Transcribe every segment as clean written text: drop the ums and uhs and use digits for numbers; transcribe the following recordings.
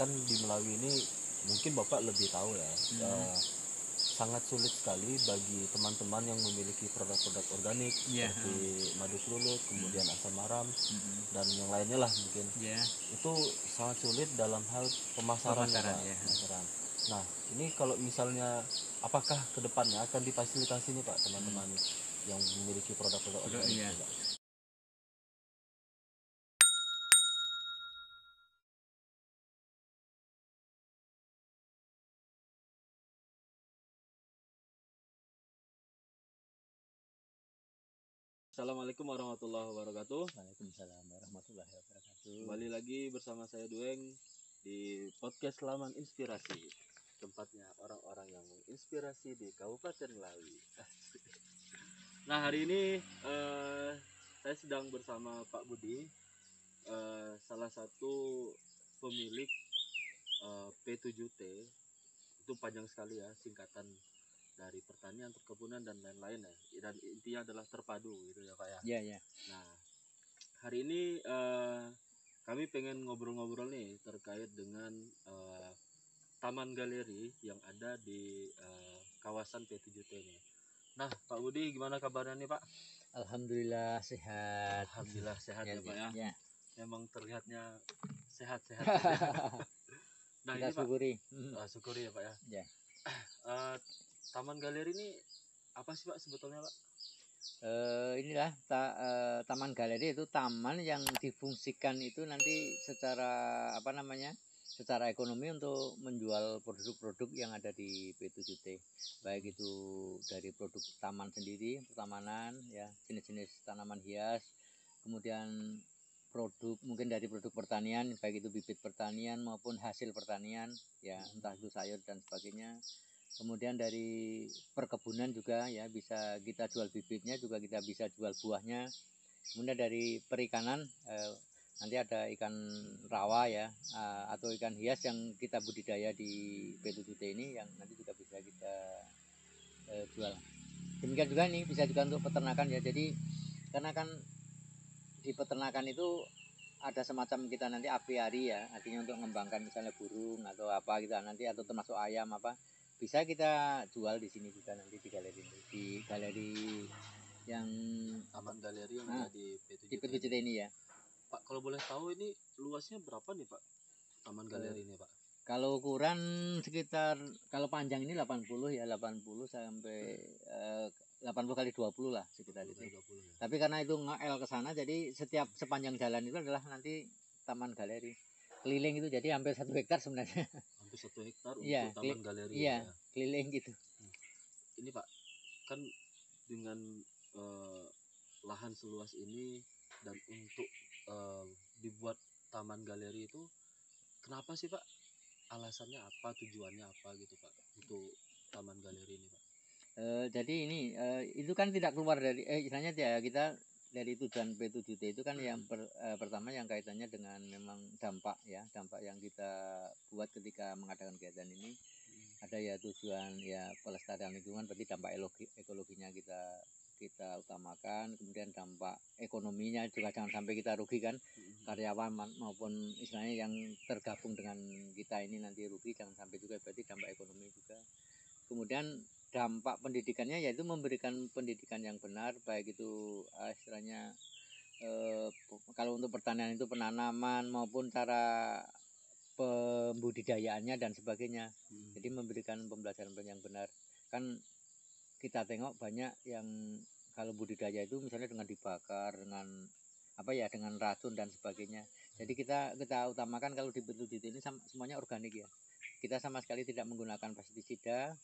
kan di Melawi ini mungkin Bapak lebih tahu ya, sangat sulit sekali bagi teman-teman yang memiliki produk-produk organik seperti madu klulut, kemudian asam maram, dan yang lainnya lah mungkin. Itu sangat sulit dalam hal pemasaran. Pemasaran. Nah, ini kalau misalnya apakah kedepannya akan difasilitasi nih Pak teman-teman yang memiliki produk-produk organik? Pak? Assalamualaikum warahmatullahi wabarakatuh. Waalaikumsalam warahmatullahi wabarakatuh. Kembali lagi bersama saya Dueng di podcast Laman Inspirasi, tempatnya orang-orang yang menginspirasi di Kabupaten Melawi. Nah, hari ini saya sedang bersama Pak Budi, salah satu pemilik P7T. Itu panjang sekali ya, singkatan dari pertanian, perkebunan, dan lain-lain ya. Dan intinya adalah terpadu gitu ya Pak ya. Iya. Nah, hari ini kami pengen ngobrol-ngobrol nih terkait dengan taman galeri yang ada di kawasan P7T ini. Nah, Pak Budi gimana kabarnya nih Pak? Alhamdulillah sehat. Alhamdulillah sehat ya Pak ya. Memang terlihatnya sehat-sehat. Nah, kita ini syukuri. Pak, syukuri ya Pak ya. Taman galeri ini apa sih Pak sebetulnya Pak? Inilah taman galeri itu taman yang difungsikan itu nanti secara secara ekonomi untuk menjual produk-produk yang ada di P7T, baik itu dari produk taman sendiri, pertamanan ya, jenis-jenis tanaman hias, kemudian produk mungkin dari produk pertanian, baik itu bibit pertanian maupun hasil pertanian ya, entah itu sayur dan sebagainya. Kemudian dari perkebunan juga ya, bisa kita jual bibitnya, juga kita bisa jual buahnya. Kemudian dari perikanan, nanti ada ikan rawa ya, atau ikan hias yang kita budidaya di P7T ini yang nanti juga bisa kita jual. Demikian juga ini bisa juga untuk peternakan ya. Jadi karena kan di peternakan itu ada semacam kita nanti apiari ya, artinya untuk mengembangkan misalnya burung atau apa gitu nanti, atau termasuk ayam apa, bisa kita jual di sini juga nanti di galeri yang taman galeri yang ada di P7T ini ya. Pak, kalau boleh tahu ini luasnya berapa nih Pak taman galeri ini Pak? Kalau ukuran sekitar, kalau panjang ini 80 ya, 80 sampai 80 kali 20 lah sekitar itu. 20, ya. Tapi karena itu nge-L ke sana, jadi setiap sepanjang jalan itu adalah nanti taman galeri. Keliling itu jadi hampir 1 hektar sebenarnya. Hampir 1 hektar untuk taman galeri ya. Keliling gitu. Ini Pak, kan dengan lahan seluas ini dan untuk dibuat taman galeri itu, kenapa sih Pak? Alasannya apa, tujuannya apa gitu Pak untuk taman galeri ini Pak? Jadi ini itu kan tidak keluar dari istilahnya ya, kita dari tujuan P7T itu kan yang pertama yang kaitannya dengan memang dampak yang kita buat ketika mengadakan kegiatan ini. Ada ya tujuan ya pelestarian lingkungan, berarti dampak ekologinya kita utamakan, kemudian dampak ekonominya juga jangan sampai kita rugikan, karyawan maupun istilahnya yang tergabung dengan kita ini nanti rugi, jangan sampai juga, berarti dampak ekonomi juga. Kemudian dampak pendidikannya yaitu memberikan pendidikan yang benar, baik itu istilahnya kalau untuk pertanian itu penanaman maupun cara pembudidayaannya dan sebagainya. Jadi memberikan pembelajaran yang benar. Kan kita tengok banyak yang kalau budidaya itu misalnya dengan dibakar, dengan dengan racun dan sebagainya. Jadi kita utamakan kalau di P7T ini semuanya organik ya. Kita sama sekali tidak menggunakan pestisida.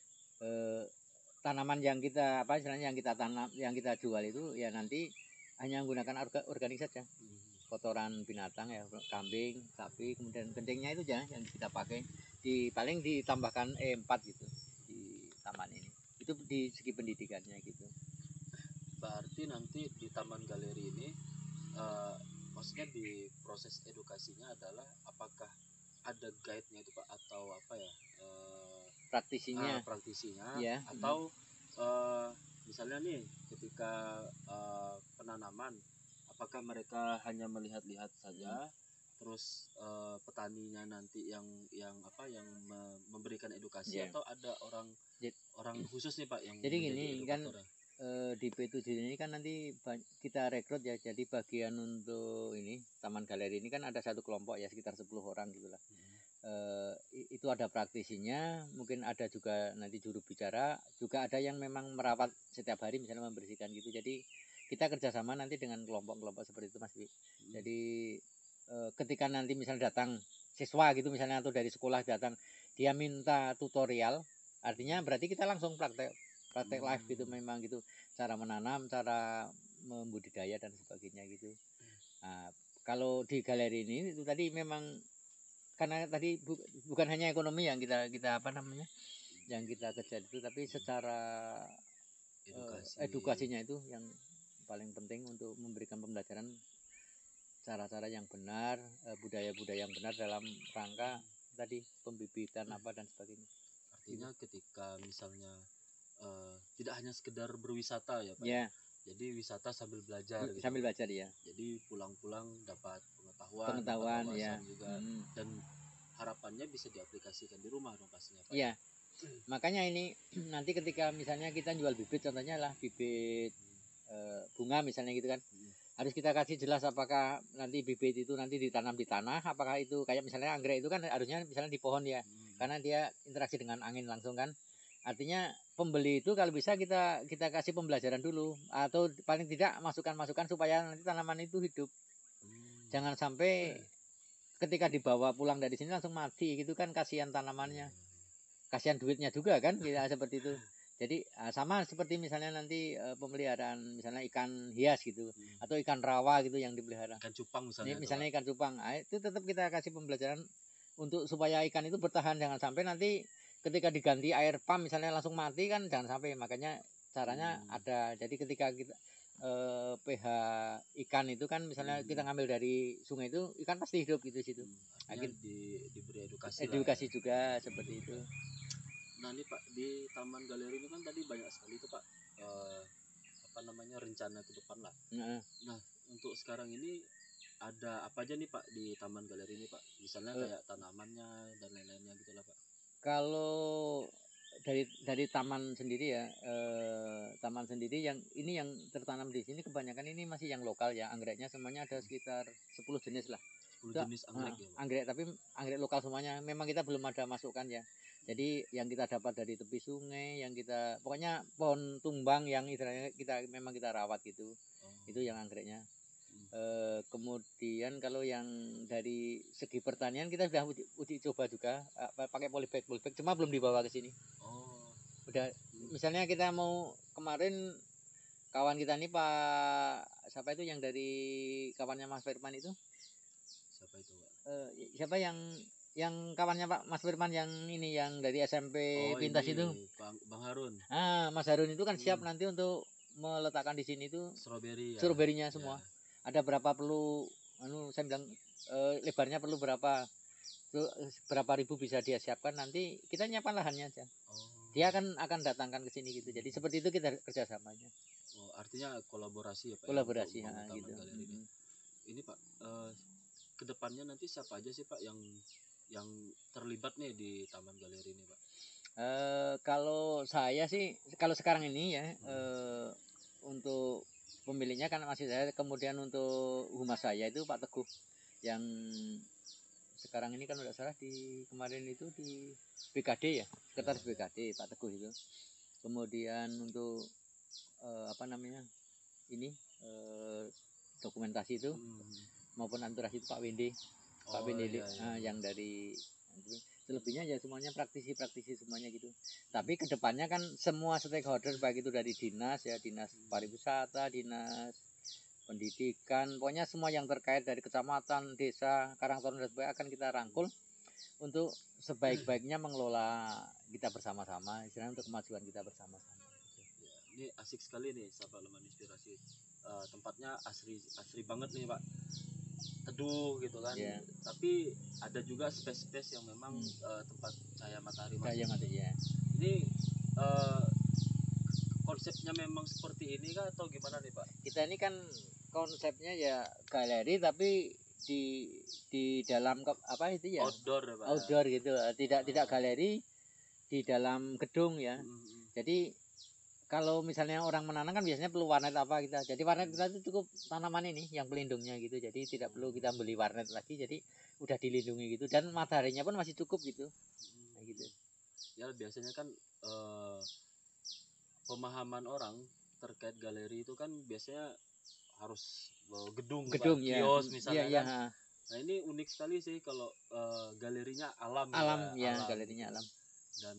Tanaman yang kita yang kita tanam, yang kita jual itu ya nanti hanya menggunakan organik saja. Kotoran binatang ya, kambing, sapi, kemudian kencingnya itu aja yang kita pakai. Paling ditambahkan E4 gitu di taman ini. Itu di segi pendidikannya gitu. Berarti nanti di taman galeri ini maksudnya di proses edukasinya adalah apakah ada guide-nya itu Pak, atau apa ya, praktisinya ya. Atau misalnya nih ketika penanaman, apakah mereka hanya melihat-lihat saja terus petaninya nanti yang memberikan edukasi, Iya. atau ada orang Jad- orang khusus nih Pak yang Jadi menjadi gini kan, edukatornya? di P7 ini kan nanti kita rekrut ya, jadi bagian untuk ini Taman Galeri ini kan ada satu kelompok ya sekitar 10 orang gitulah. Itu ada praktisinya, mungkin ada juga nanti juru bicara, juga ada yang memang merawat setiap hari misalnya membersihkan gitu. Jadi kita kerjasama nanti dengan kelompok-kelompok seperti itu Mas Wi. Jadi ketika nanti misalnya datang siswa gitu misalnya atau dari sekolah datang, dia minta tutorial, artinya berarti kita langsung praktek live gitu, memang gitu, cara menanam, cara membudidaya dan sebagainya gitu. Nah, kalau di galeri ini itu tadi memang karena tadi bukan hanya ekonomi yang kita apa namanya yang kita kejar itu, tapi secara edukasinya itu yang paling penting untuk memberikan pembelajaran cara-cara yang benar, budaya-budaya yang benar dalam rangka tadi pembibitan apa dan sebagainya. Artinya ketika misalnya tidak hanya sekedar berwisata ya Pak. Ya. Jadi wisata sambil belajar gitu. Sambil belajar ya. Jadi pulang-pulang dapat pengetahuan dapat ya. juga. Dan harapannya bisa diaplikasikan di rumah dong pastinya Pak. Iya. Makanya ini nanti ketika misalnya kita jual bibit, contohnya lah bibit bunga misalnya gitu kan. Harus kita kasih jelas apakah nanti bibit itu nanti ditanam di tanah, apakah itu kayak misalnya anggrek itu kan harusnya misalnya di pohon ya. Karena dia interaksi dengan angin langsung kan. Artinya pembeli itu kalau bisa kita kasih pembelajaran dulu, atau paling tidak masukan-masukan supaya nanti tanaman itu hidup. Jangan sampai ketika dibawa pulang dari sini langsung mati gitu kan, kasihan tanamannya, kasihan duitnya juga kan, ya seperti itu. Jadi sama seperti misalnya nanti pemeliharaan misalnya ikan hias gitu, atau ikan rawa gitu yang dipelihara. Ikan cupang misalnya. Misalnya ikan cupang, itu tetap kita kasih pembelajaran untuk supaya ikan itu bertahan, jangan sampai nanti ketika diganti air pump misalnya langsung mati kan, jangan sampai. Makanya caranya ada. Jadi ketika kita pH ikan itu kan misalnya kita ngambil dari sungai itu, ikan pasti hidup gitu situ. Diberi edukasi juga seperti itu. Nah ini Pak, di Taman Galeri ini kan tadi banyak sekali itu Pak rencana ke depan lah. Nah untuk sekarang ini ada apa aja nih Pak di Taman Galeri ini Pak? Misalnya kayak tanamannya dan lain-lainnya gitu lah Pak. Kalau dari taman sendiri ya, taman sendiri yang ini yang tertanam di sini kebanyakan ini masih yang lokal ya, anggreknya semuanya ada sekitar 10 jenis lah. 10 jenis anggrek ya Pak? Anggrek, tapi anggrek lokal semuanya. Memang kita belum ada masukan ya. Jadi yang kita dapat dari tepi sungai, yang kita pokoknya pohon tumbang yang istilahnya memang kita rawat gitu. Itu yang anggreknya. Kemudian kalau yang dari segi pertanian kita sudah uji coba juga pakai polybag, cuma belum dibawa ke sini. Udah misalnya kita mau kemarin kawan kita ini Pak siapa itu yang dari kawannya Mas Firman itu? Siapa itu Pak? Siapa yang kawannya Pak Mas Firman yang ini yang dari SMP Pintas itu? Bang Harun. Mas Harun itu kan siap nanti untuk meletakkan di sini itu stroberi ya. Stroberinya semua. Ya. Ada berapa perlu saya bilang lebarnya perlu berapa ribu bisa dia siapkan, nanti kita nyiapkan lahannya aja. Dia akan datangkan ke sini gitu. Jadi seperti itu kita kerjasamanya. Artinya kolaborasi ya Pak. Kolaborasi ya, gitu. Ini Pak, kedepannya nanti siapa aja sih Pak yang terlibat nih di Taman Galeri ini Pak? Kalau saya sih kalau sekarang ini ya untuk pemiliknya kan masih saya, kemudian untuk humas saya itu Pak Teguh yang sekarang ini kan udah salah di kemarin itu di BKD ya, sekretaris BKD Pak Teguh itu. Kemudian untuk ini dokumentasi itu maupun anturasi itu Pak Windy, Pak Windy yang dari selebihnya ya semuanya praktisi semuanya gitu. Tapi kedepannya kan semua stakeholder baik itu dari dinas pariwisata, dinas pendidikan, pokoknya semua yang terkait dari kecamatan, desa, Karangtaruna dan sebagainya akan kita rangkul untuk sebaik-baiknya mengelola kita bersama-sama, istilahnya untuk kemajuan kita bersama-sama. Ini asik sekali nih sahabat Laman Inspirasi. Tempatnya asri banget nih Pak. Teduh gitu kan. Tapi ada juga space yang memang tempat cahaya matahari masuk. Ya. Ini konsepnya memang seperti ini kah atau gimana nih Pak? Kita ini kan konsepnya ya galeri, tapi di dalam apa itu ya, outdoor ya Pak. outdoor gitu, tidak galeri di dalam gedung ya. Jadi kalau misalnya orang menanam kan biasanya perlu warnet apa kita. Jadi warnet kita itu cukup tanaman ini yang pelindungnya gitu. Jadi tidak perlu kita beli warnet lagi. Jadi udah dilindungi gitu dan mataharinya pun masih cukup gitu. Nah, gitu. Ya biasanya kan pemahaman orang terkait galeri itu kan biasanya harus gedung ya. kios misalnya ya, kan. Nah ini unik sekali sih kalau galerinya alam ya, alam galerinya gitu. alam. Dan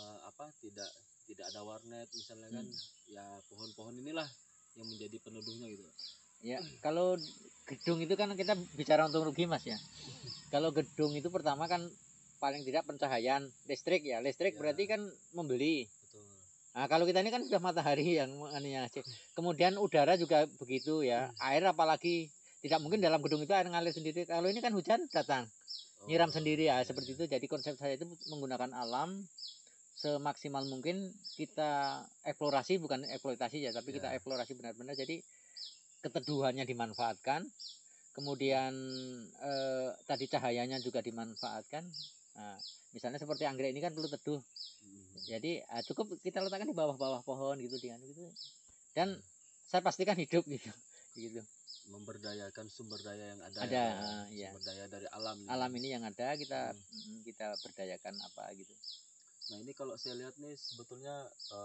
tidak ada warnet misalnya kan, ya pohon-pohon inilah yang menjadi peneduhnya gitu. Ya kalau gedung itu kan kita bicara untung rugi Mas ya. Kalau gedung itu pertama kan paling tidak pencahayaan listrik ya, berarti kan membeli. Betul. Nah kalau kita ini kan sudah matahari yang anunya. Kemudian udara juga begitu ya, air apalagi tidak mungkin dalam gedung itu air ngalir sendiri. Kalau ini kan hujan datang nyiram sendiri ya, seperti itu. Jadi konsep saya itu menggunakan alam semaksimal mungkin, kita eksplorasi bukan eksploitasi ya, tapi kita eksplorasi benar-benar. Jadi keteduhannya dimanfaatkan, kemudian tadi cahayanya juga dimanfaatkan. Nah, misalnya seperti anggrek ini kan perlu teduh, jadi cukup kita letakkan di bawah-bawah pohon gitu, dan saya pastikan hidup gitu. Memberdayakan sumber daya yang ada ya. Sumber daya dari alam ini yang ada, kita berdayakan apa gitu. Nah ini kalau saya lihat nih sebetulnya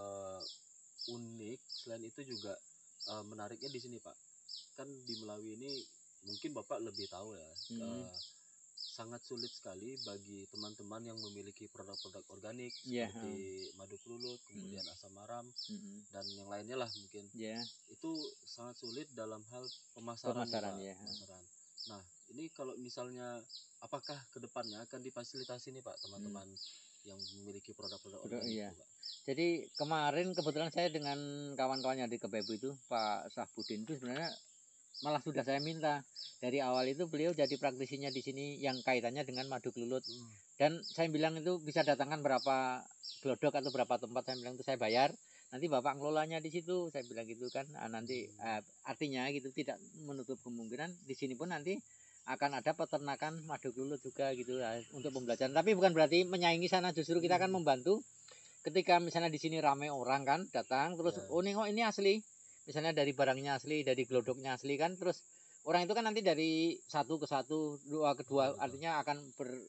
unik. Selain itu juga menariknya di sini Pak, kan di Melawi ini mungkin Bapak lebih tahu ya, sangat sulit sekali bagi teman-teman yang memiliki produk-produk organik seperti madu klulut, kemudian asam maram, dan yang lainnya lah mungkin. Itu sangat sulit dalam hal pemasaran. Pemasaran. Nah ini kalau misalnya apakah kedepannya akan difasilitasi nih Pak teman-teman yang memiliki produk-produk organik itu, Pak? Jadi kemarin kebetulan saya dengan kawan-kawannya di Kebebu itu, Pak Sahbudin itu sebenarnya malah sudah saya minta dari awal itu, beliau jadi praktisinya di sini yang kaitannya dengan madu klulut. Dan saya bilang itu bisa datangkan berapa glodok atau berapa tempat, saya bilang itu saya bayar, nanti Bapak ngelolanya di situ, saya bilang gitu kan. Nanti artinya gitu, tidak menutup kemungkinan di sini pun nanti akan ada peternakan madu klulut juga gitu untuk pembelajaran. Tapi bukan berarti menyaingi sana, justru kita akan membantu. Ketika misalnya di sini ramai orang kan datang terus, oh ini asli, misalnya dari barangnya asli, dari glodoknya asli kan, terus orang itu kan nanti dari satu ke satu, dua ke dua, artinya akan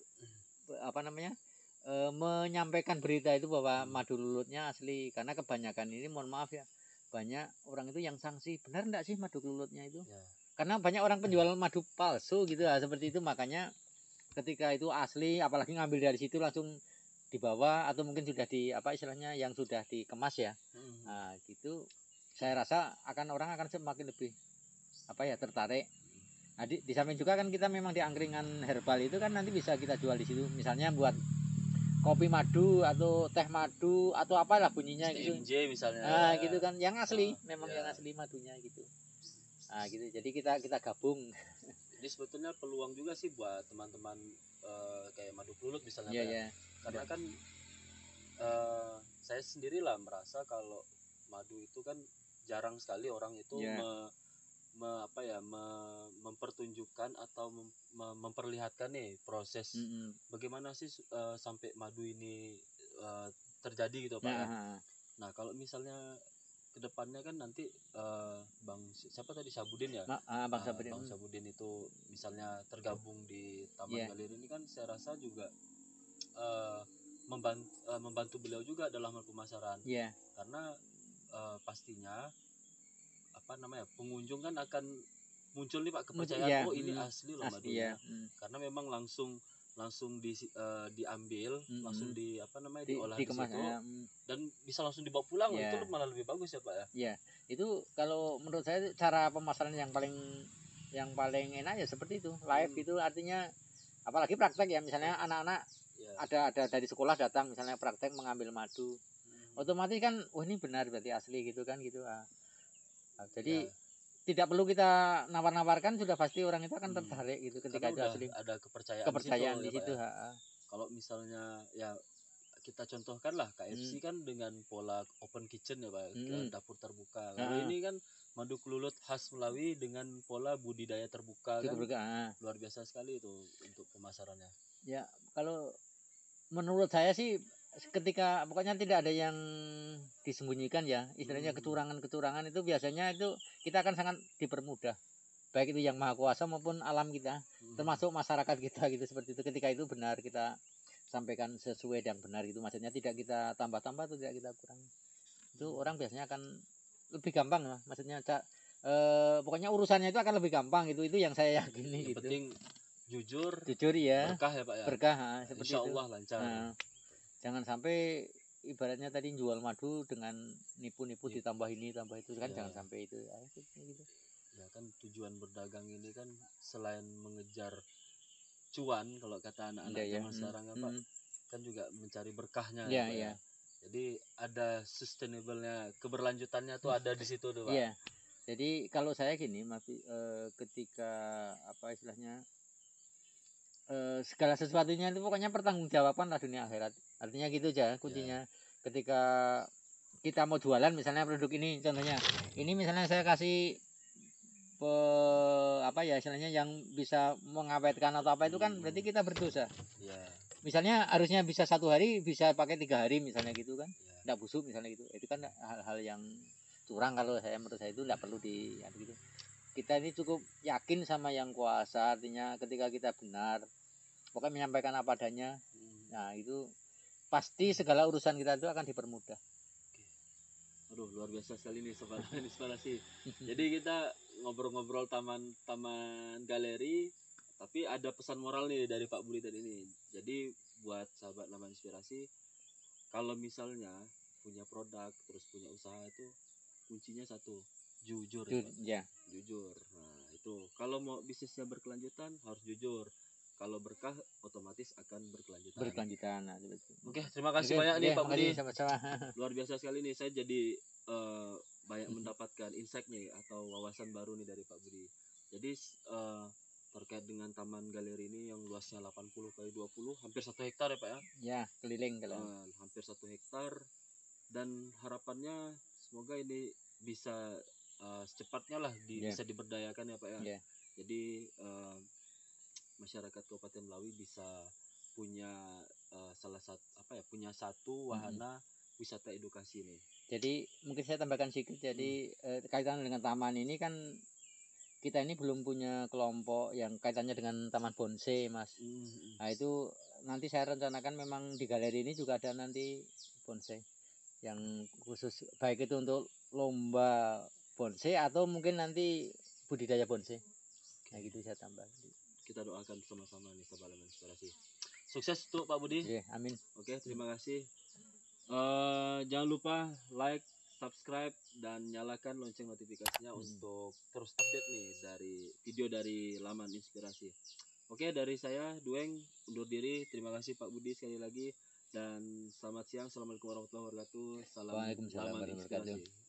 menyampaikan berita itu bahwa madu lulutnya asli. Karena kebanyakan ini, mohon maaf ya, banyak orang itu yang sanksi, benar enggak sih madu lulutnya itu? Karena banyak orang penjual madu palsu gitu lah, seperti itu. Makanya ketika itu asli, apalagi ngambil dari situ langsung dibawa, atau mungkin sudah di istilahnya yang sudah dikemas ya. Nah gitu, saya rasa orang akan semakin lebih tertarik. Nah, di samping juga kan kita memang di angkringan herbal itu kan nanti bisa kita jual di situ, misalnya buat kopi madu atau teh madu atau apalah bunyinya gitu. STMJ misalnya. Nah gitu kan, yang asli, memang yang asli madunya gitu. Nah gitu, jadi kita gabung. Jadi sebetulnya peluang juga sih buat teman-teman kayak madu klulut misalnya. Karena kan saya sendirilah merasa kalau madu itu kan jarang sekali orang itu mempertunjukkan atau memperlihatkan nih proses bagaimana sih sampai madu ini terjadi gitu Pak. Nah kalau misalnya kedepannya kan nanti Bang siapa tadi, Sabudin ya, Bang Sabudin. Bang Sabudin itu misalnya tergabung di Taman Galeri ini kan saya rasa juga membantu beliau juga dalam hal pemasaran. Karena pastinya pengunjung kan akan muncul nih Pak kepercayaan, oh ini asli loh madunya. Karena memang langsung diambil, langsung diolah di situ, dan bisa langsung dibawa pulang. Itu malah lebih bagus ya Pak ya. Itu kalau menurut saya cara pemasaran yang paling enak ya seperti itu, live itu, artinya apalagi praktek ya, misalnya anak-anak ada dari sekolah datang misalnya praktek mengambil madu, otomatis kan ini benar berarti asli gitu kan gitu. Jadi tidak perlu kita nawar-nawarkan, sudah pasti orang itu akan tertarik gitu ketika itu asli. Ada kepercayaan di situ. Kalau misalnya ya kita contohkan lah KFC kan dengan pola open kitchen ya Pak, dapur terbuka. Lalu ini kan madu kelulut khas Melawi dengan pola budidaya terbuka kan. Luar biasa sekali itu untuk pemasarannya. Ya, kalau menurut saya sih ketika pokoknya tidak ada yang disembunyikan ya, istilahnya kecurangan-kecurangan itu biasanya itu kita akan sangat dipermudah. Baik itu yang maha kuasa maupun alam kita, termasuk masyarakat kita gitu seperti itu. Ketika itu benar kita sampaikan sesuai dan benar itu, maksudnya tidak kita tambah-tambah atau tidak kita kurang. Itu orang biasanya akan lebih gampang lah, maksudnya pokoknya urusannya itu akan lebih gampang itu yang saya yakini. Yang gitu. penting jujur Ya, berkah ya Pak ya. Berkah seperti Insya itu. Allah lancar. Nah, jangan sampai ibaratnya tadi jual madu dengan nipu-nipu ditambah ini tambah itu kan, jangan sampai itu ya, gitu. Ya kan tujuan berdagang ini kan selain mengejar cuan kalau kata anak-anak zaman sekarang kan Pak, kan juga mencari berkahnya ya Pak ya. Jadi ada sustainable-nya, keberlanjutannya tuh ada di situ tuh Pak. Iya. Jadi kalau saya gini, ketika apa istilahnya segala sesuatunya itu pokoknya pertanggungjawaban lah dunia akhirat. Artinya gitu aja kuncinya. Ketika kita mau jualan misalnya produk ini, contohnya ini misalnya saya kasih apa ya istilahnya yang bisa mengawetkan atau apa itu kan berarti kita berdosa. Misalnya harusnya bisa 1 hari bisa pakai 3 hari misalnya gitu kan, tidak busuk misalnya gitu. Itu kan hal-hal yang curang kalau menurut saya itu tidak perlu gitu. Kita ini cukup yakin sama yang kuasa, artinya ketika kita benar pokoknya menyampaikan apa adanya, nah itu pasti segala urusan kita itu akan dipermudah. Aduh, luar biasa sekali nih sobat inspirasi. Jadi kita ngobrol-ngobrol taman galeri, tapi ada pesan moral nih dari Pak Budi tadi nih. Jadi buat sahabat Laman Inspirasi, kalau misalnya punya produk terus punya usaha itu kuncinya satu, jujur. Jujur. Nah itu kalau mau bisnisnya berkelanjutan harus jujur. Kalau berkah otomatis akan berkelanjutan. Nah, Oke, terima kasih banyak nih Pak Budi. Luar biasa sekali nih, saya jadi banyak mendapatkan insight nih atau wawasan baru nih dari Pak Budi. Jadi terkait dengan taman galeri ini yang luasnya 80 kali 20, hampir 1 hektar ya Pak ya? Ya, keliling kalau. Hampir 1 hektar, dan harapannya semoga ini bisa secepatnya lah bisa diberdayakan ya Pak ya. Jadi masyarakat Kabupaten Melawi bisa punya punya satu wahana wisata edukasi nih. Jadi mungkin saya tambahkan sedikit. Jadi kaitan dengan taman ini kan kita ini belum punya kelompok yang kaitannya dengan taman bonsai Mas. Nah itu nanti saya rencanakan memang di galeri ini juga ada nanti bonsai yang khusus, baik itu untuk lomba bonsai atau mungkin nanti budidaya bonsai. Nah gitu saya tambah. Kita doakan sama-sama nih Sobat Laman Inspirasi. Sukses untuk Pak Budi. Amin. Oke, terima kasih. Jangan lupa like, subscribe, dan nyalakan lonceng notifikasinya untuk terus update nih dari video dari Laman Inspirasi. Oke, dari saya Dueng undur diri. Terima kasih Pak Budi sekali lagi, dan selamat siang. Assalamualaikum warahmatullahi wabarakatuh. Salam Laman Inspirasi.